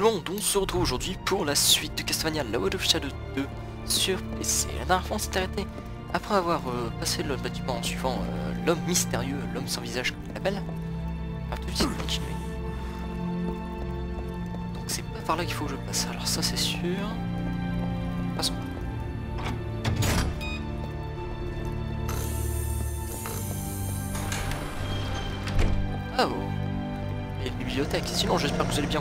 monde, on se retrouve aujourd'hui pour la suite de Castlevania Lord of Shadow 2 sur PC. La dernière fois on s'est arrêté après avoir passé le bâtiment en suivant l'homme mystérieux, l'homme sans visage comme on l'appelle. On va tout de suite continuer. Donc c'est pas par là qu'il faut que je passe, alors ça c'est sûr. Passons. Ah oh, il y a une bibliothèque, sinon j'espère que vous allez bien.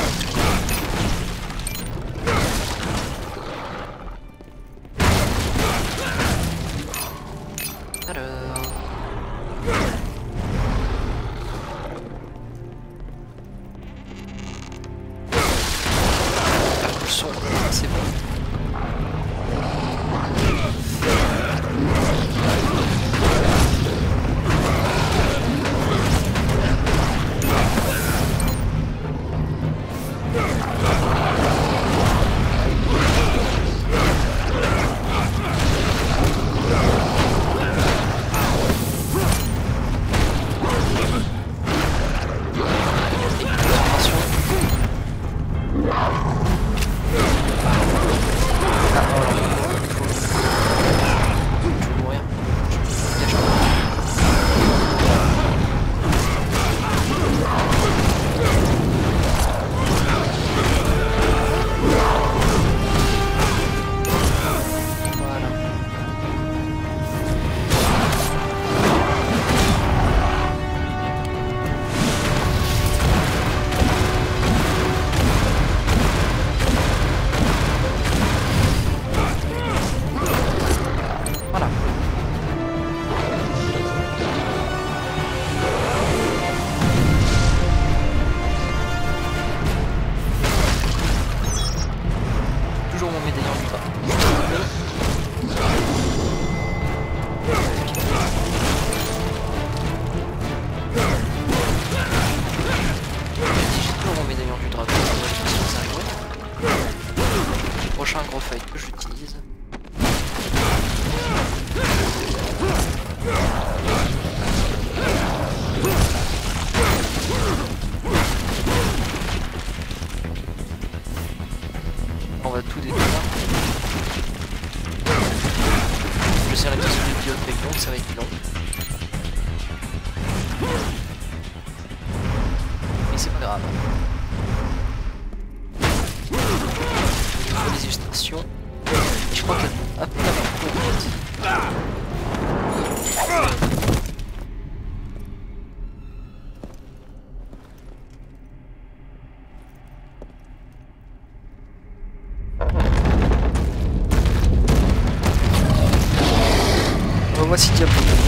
C'est bon. Prochain gros fight que j'utilise. On va tout détruire. Je sais la question des bibliothèques donc ça va être long. Mais c'est pas grave. Les illustrations. Je crois qu'il y a un peu d'important en fait. Voici Diablo.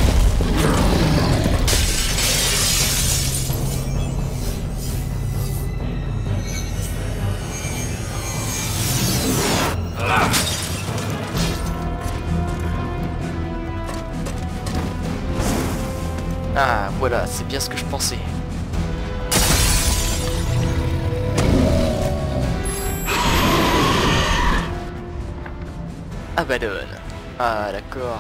Ah, voilà, c'est bien ce que je pensais. Abaddon. Ah, d'accord.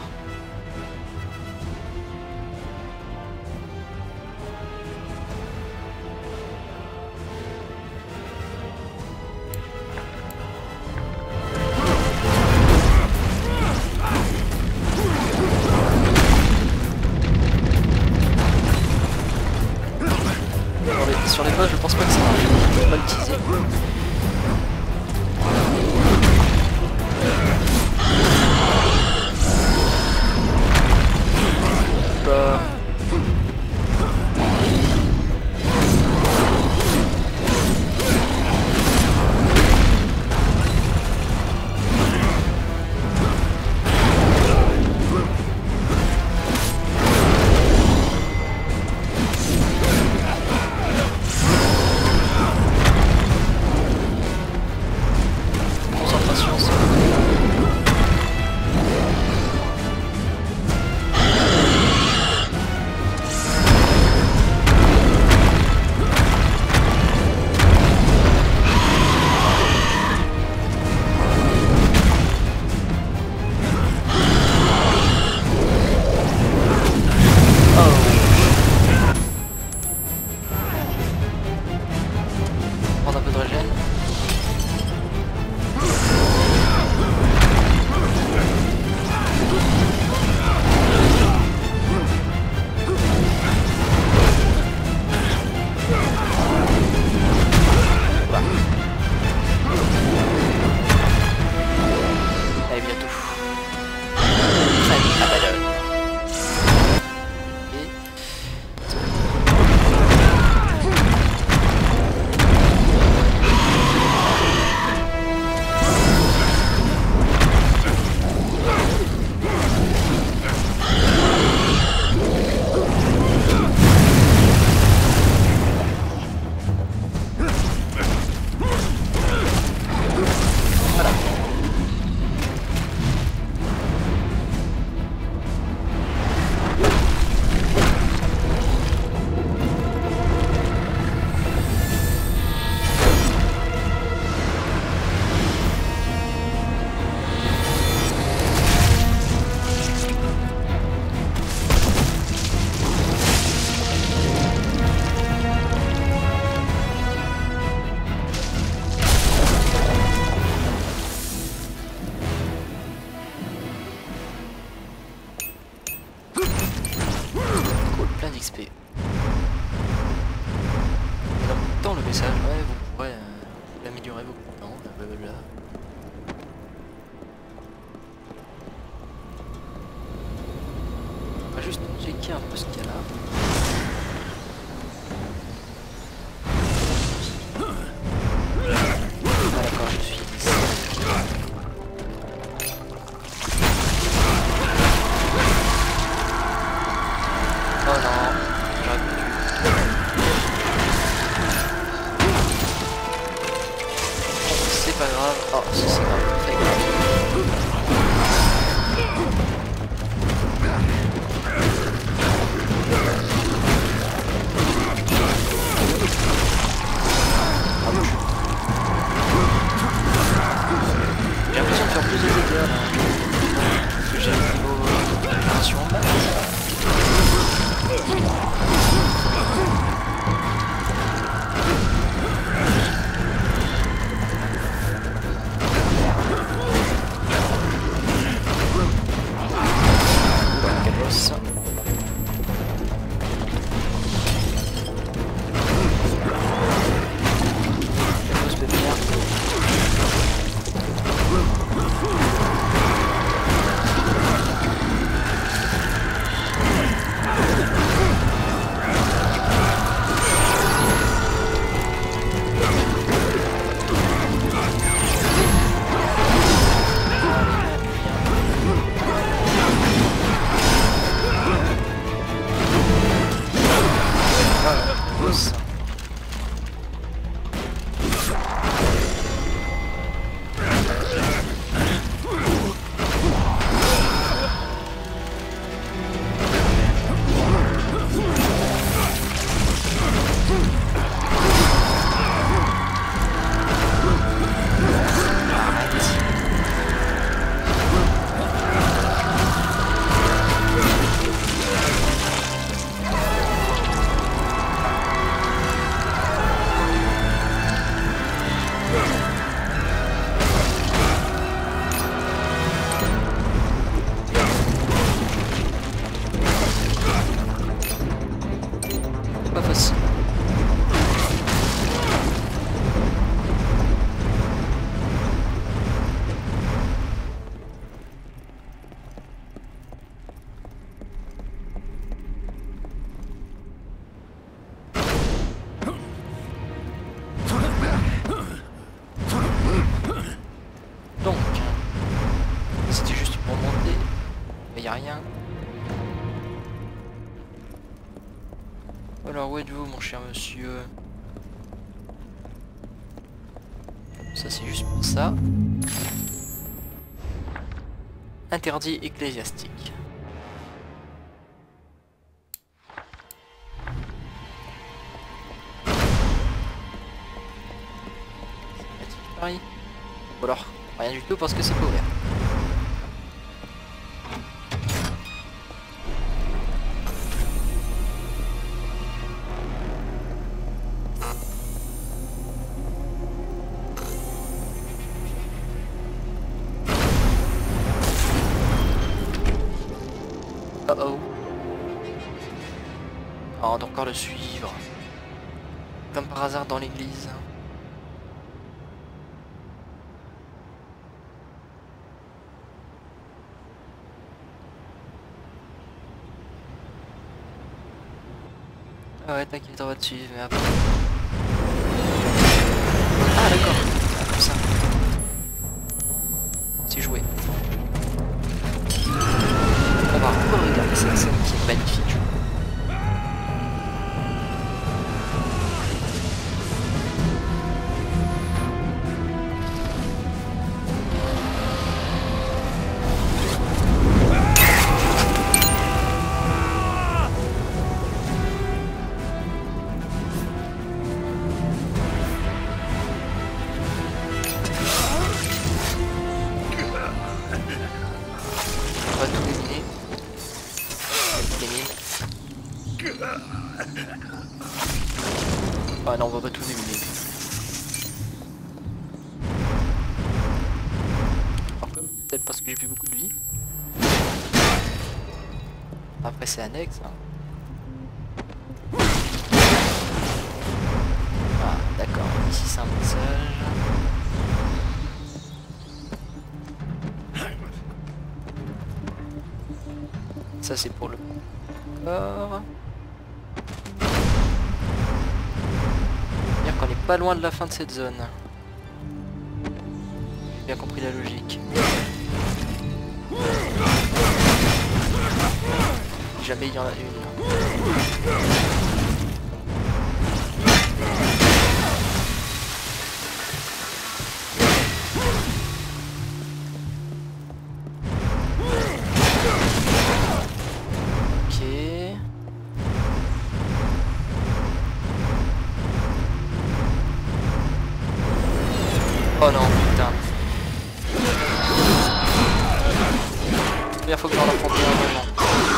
Sur les boss, je pense pas que ça marche. Je vais pas l'utiliser. d'XP. Et donc dans le message, ouais, vous pourrez améliorer vos compétences, blablabla. On va juste checker un peu ce qu'il y a là. Ah d'accord, je suis ici. Oh non, j'aurais pu. C'est pas grave. Oh, si c'est grave, très grave. J'ai l'impression de faire plus de dégâts là. Parce que j'ai un niveau d'opération en bas. Quel boss. Quel boss pépère. Boss. Pas facile. Donc, c'était juste pour monter, mais y a rien. Alors où êtes-vous mon cher monsieur? Ça c'est juste pour ça. Interdit ecclésiastique. Pareil. Ou alors rien du tout parce que c'est pas ouvert. Oh oh. Oh, on doit encore le suivre. Comme par hasard dans l'église. Ah ouais, t'inquiète, on va te suivre, mais après... Ah d'accord, ah, comme ça. C'est joué. On va regarder cette scène qui est magnifique. On va tout éliminer. Ah non, on va pas tout éliminer. Peut-être parce que j'ai plus beaucoup de vie. Après c'est annexe. Hein. ici c'est un passage. Ça c'est pour le corps. Dire qu'on n'est pas loin de la fin de cette zone. J'ai bien compris la logique. Jamais il y en a une. Ok. Oh non, putain. Première fois que j'en affronte un vraiment.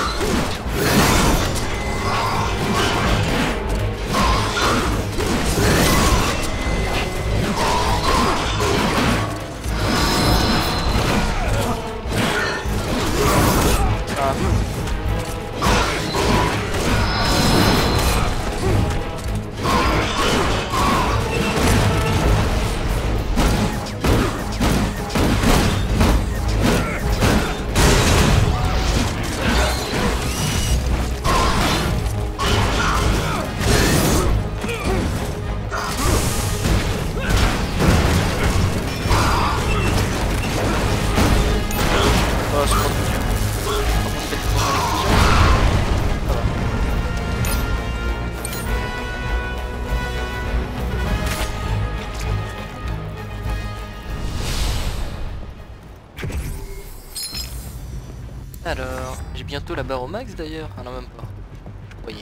Alors, j'ai bientôt la barre au max d'ailleurs. Ah non, même pas. Je croyais.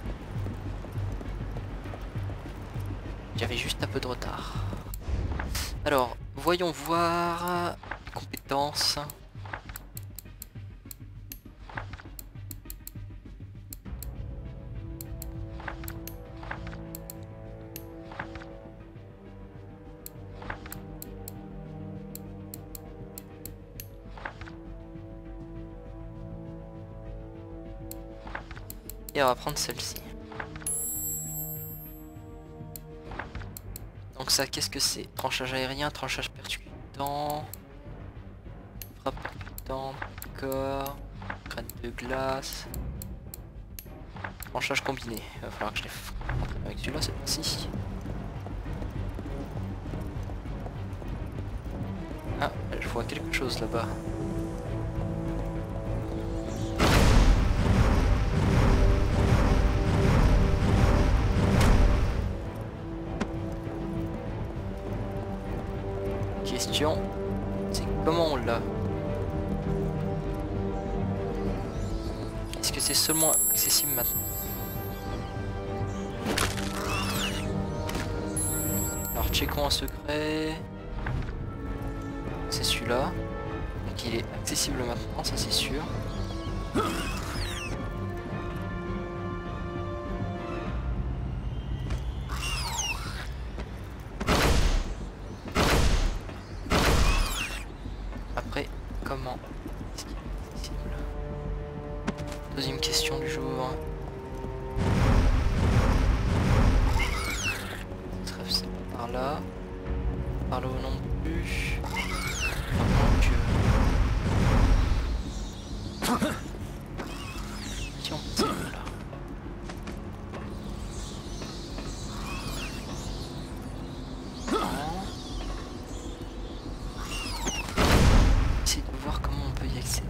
J'avais juste un peu de retard. Alors, voyons voir les compétences. Et on va prendre celle-ci. Donc ça, qu'est-ce que c'est? Tranchage aérien, tranchage percutant, frappe percutant, d'accord, crâne de glace, tranchage combiné. Il va falloir que je les fasse avec celui-là cette fois-ci. Ah, je vois quelque chose là-bas. Question, c'est comment on l'a? Est-ce que c'est seulement accessible maintenant? Alors checkons un secret. C'est celui-là. Donc il est accessible maintenant, ça c'est sûr. Après, comment est-ce qu'il est accessible? Deuxième question du jour. Trêve, c'est pas par là. Par là non plus. Donc, tiens, c'est là. Essayer de voir comment on peut y accéder.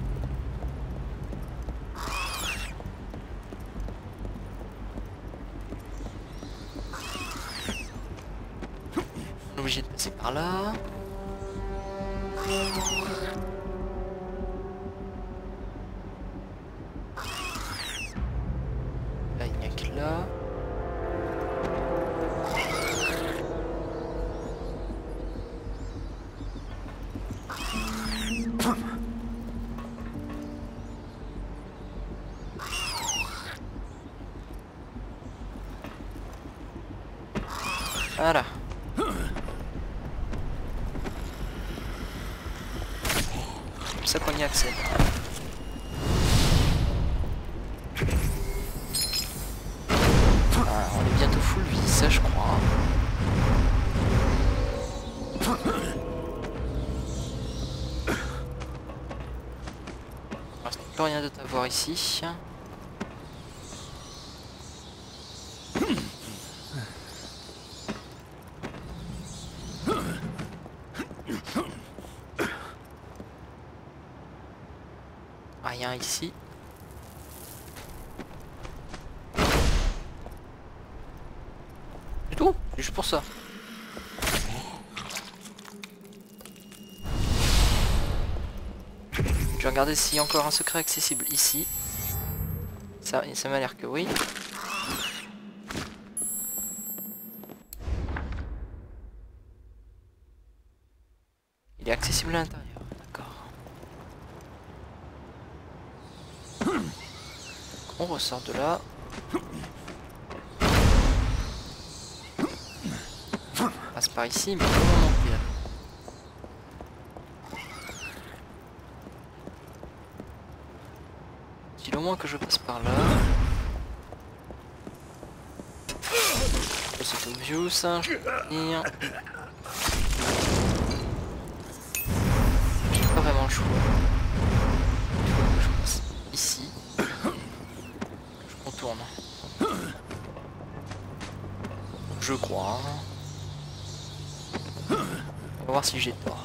On est obligé de passer par là. Là, il n'y a que là. Voilà. C'est ça qu'on y accède. Ah, on est bientôt full vie, ça je crois. Plus rien d'autre à voir ici. Rien ici. C'est tout, c'est juste pour ça. Je vais regarder s'il y a encore un secret accessible ici. Ça m'a l'air que oui. Il est accessible à l'intérieur, d'accord. On ressort de là. On passe par ici, mais comment monter là? Dis-le au moins que je passe par là. C'est obvious ça, je peux venir. J'ai pas vraiment le choix. Il faut que je passe ici. Je contourne. Je crois. On va voir si j'ai tort.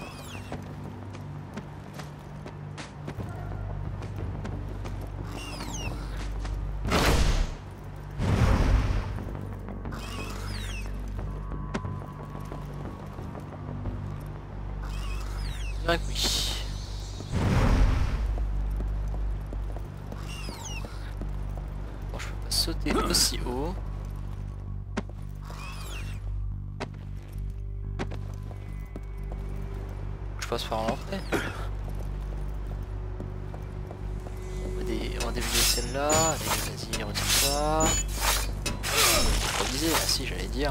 Je dirais que oui. Bon, je peux pas sauter aussi haut. Je passe par l'entrée. On va dévier celle-là. Allez, vas-y, retire ça. Pas visé, ah si, j'allais dire.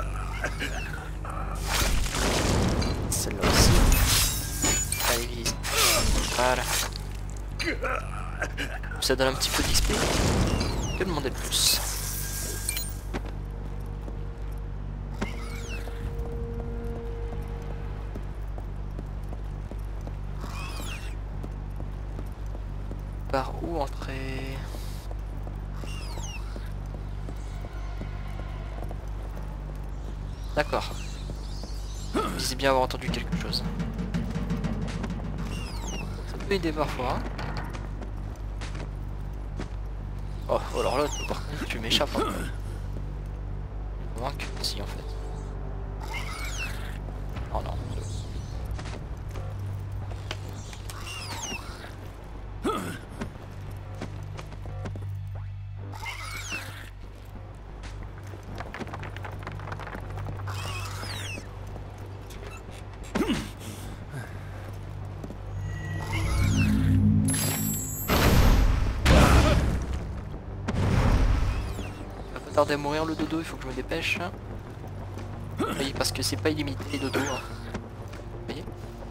Celle-là aussi. Allez, vise. Voilà. Ça donne un petit peu d'XP. Que demander de plus? Par où entrer? D'accord. Je disais bien avoir entendu quelque chose. Ça peut aider parfois. Hein. Oh, alors là, par contre, tu m'échappes. Hein. Moins que si en fait. Oh non. À mourir le dodo, il faut que je me dépêche. Oui, parce que c'est pas illimité les dodos. Hein. Vous voyez?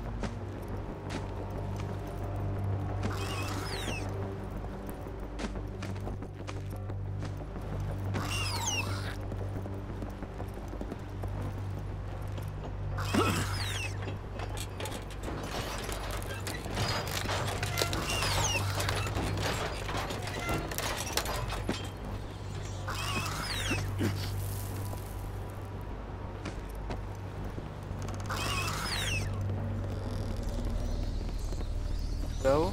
Là-haut.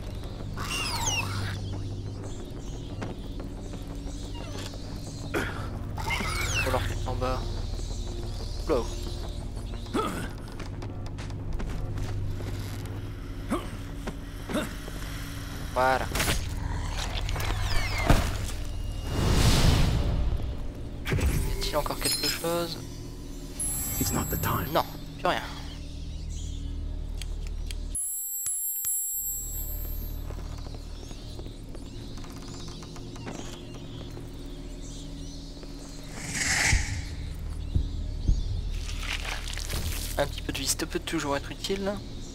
Ou alors en bas. Là-haut. Voilà. Y a-t-il encore quelque chose? Non, plus rien. Un petit peu de viste peut toujours être utile.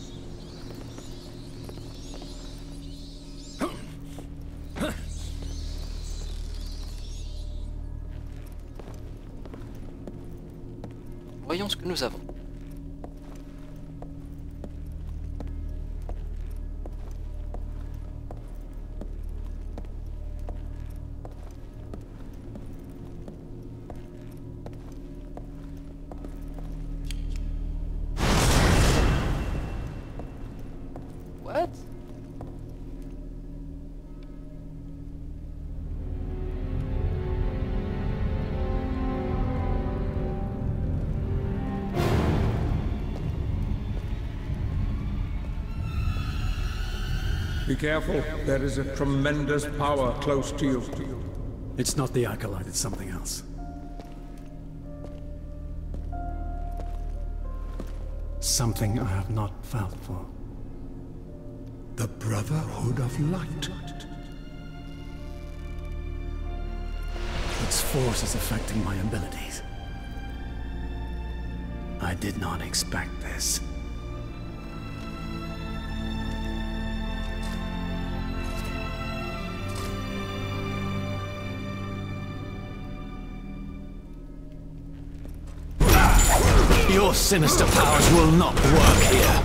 Voyons ce que nous avons. Be careful. There is a tremendous power close to you. It's not the Acolyte, it's something else. Something I have not felt for. The Brotherhood of Light. Its force is affecting my abilities. I did not expect this. Your sinister powers will not work here.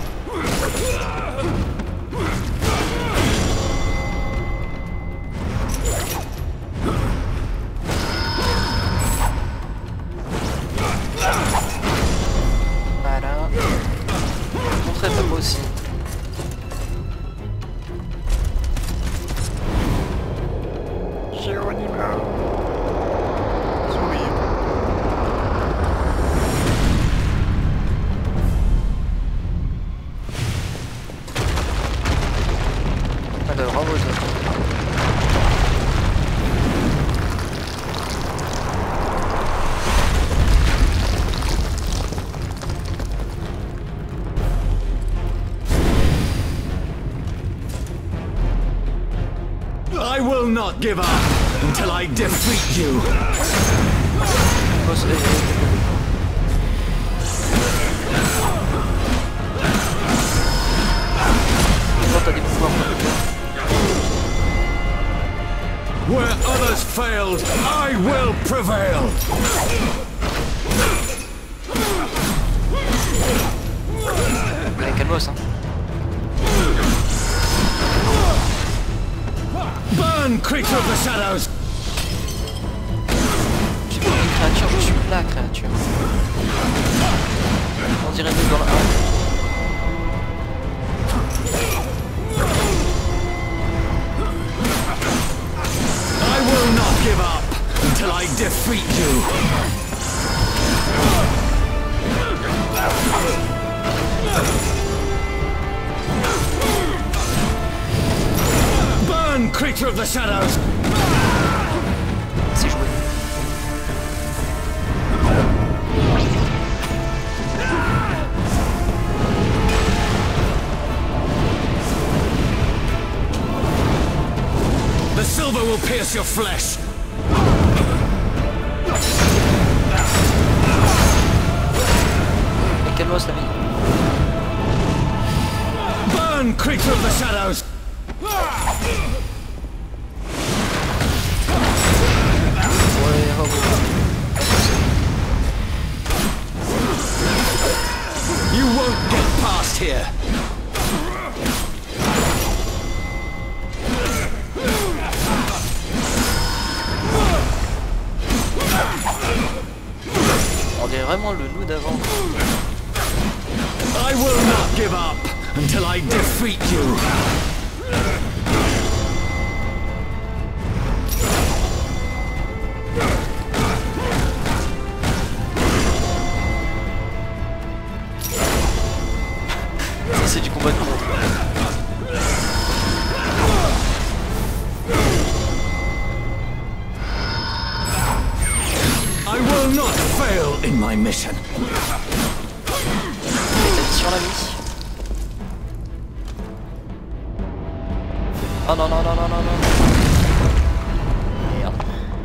Voilà. Montrer ta peau aussi. Géronimo. Alors, bravo toi. I will not give up until I defeat you. T'as des pouvoirs Where others failed, I will prevail. Ouais, calmos hein. Burn, creature of the shadows. Je suis pas une créature, je suis la créature. On dirait nous dans la 1. I will not give up until I defeat you. Burn, creature of the shadows. C'est joué. The silver will pierce your flesh. Mais calmos la vie. Burn, creature of the shadows. Ouais, bravo. You won't get past here. On dirait vraiment le nous d'avant. I will not give up until I defeat you. Ça c'est du combat de contre. I will not fail in my mission. Sur la vie. Oh non non non non non non. Merde.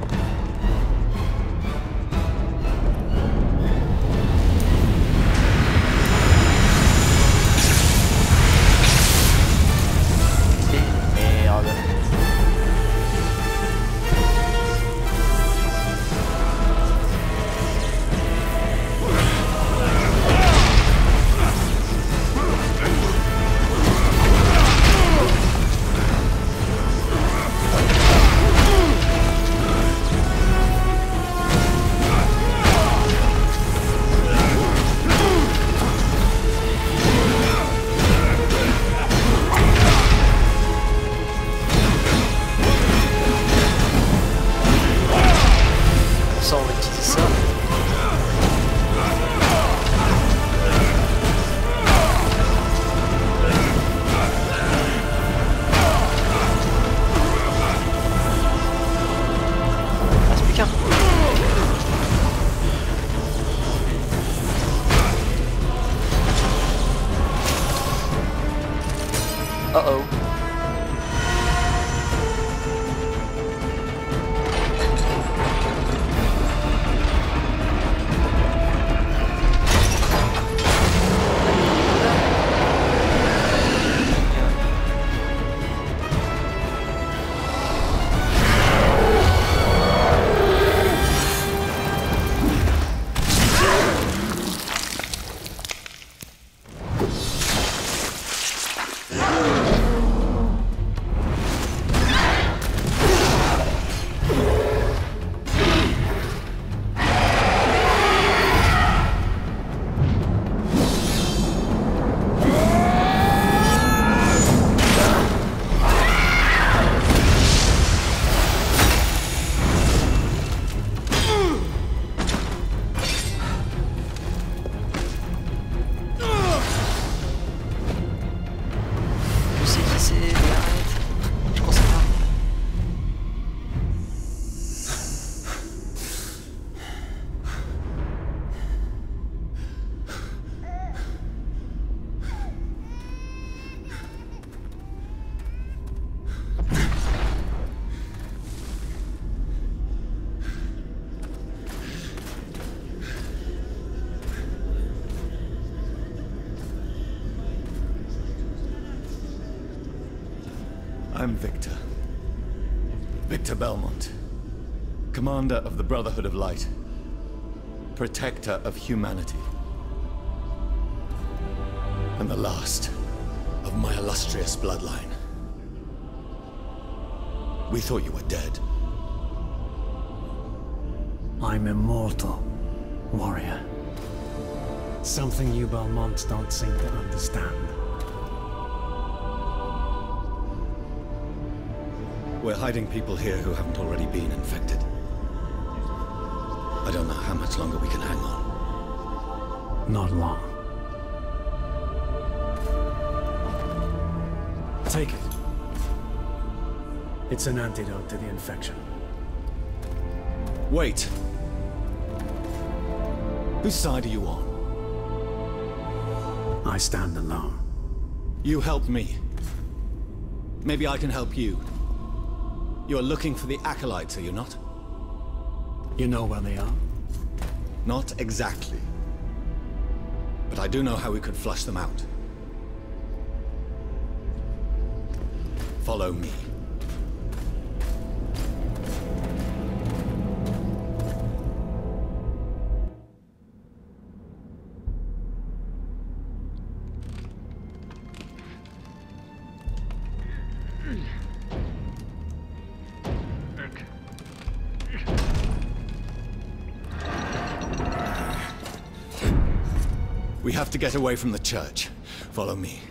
Et merde. Oh oh. I'm Victor. Victor Belmont. Commander of the Brotherhood of Light. Protector of humanity. And the last of my illustrious bloodline. We thought you were dead. I'm immortal, warrior. Something you Belmonts don't seem to understand. We're hiding people here who haven't already been infected. I don't know how much longer we can hang on. Not long. Take it. It's an antidote to the infection. Wait. Whose side are you on? I stand alone. You helped me. Maybe I can help you. You're looking for the Acolytes, are you not? You know where they are? Not exactly. But I do know how we could flush them out. Follow me. We have to get away from the church. Follow me.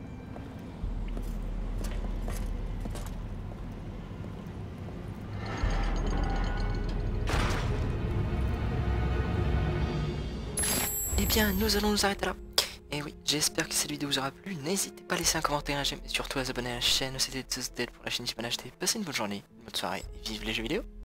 Eh bien, nous allons nous arrêter là. Et oui, j'espère que cette vidéo vous aura plu. N'hésitez pas à laisser un commentaire, un j'aime et surtout à vous abonner à la chaîne. C'était TheZdead pour la chaîne HT. Passez une bonne journée, une bonne soirée et vive les jeux vidéo.